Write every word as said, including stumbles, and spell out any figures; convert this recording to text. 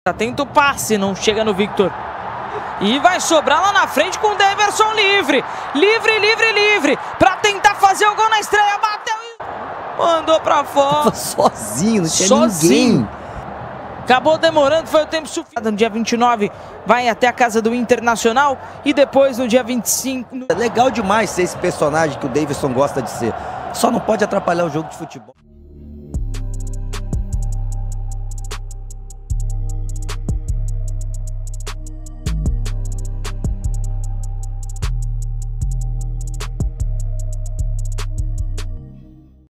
Tenta o passe, não chega no Victor. E vai sobrar lá na frente com o Daverson livre. Livre, livre, livre. Pra tentar fazer o gol na estreia. Bateu e mandou pra fora. Sozinho, não tinha Sozinho. ninguém. Acabou demorando, foi o tempo suficiente. No dia vinte e nove vai até a casa do Internacional. E depois no dia vinte e cinco... É legal demais ser esse personagem que o Daverson gosta de ser. Só não pode atrapalhar o jogo de futebol.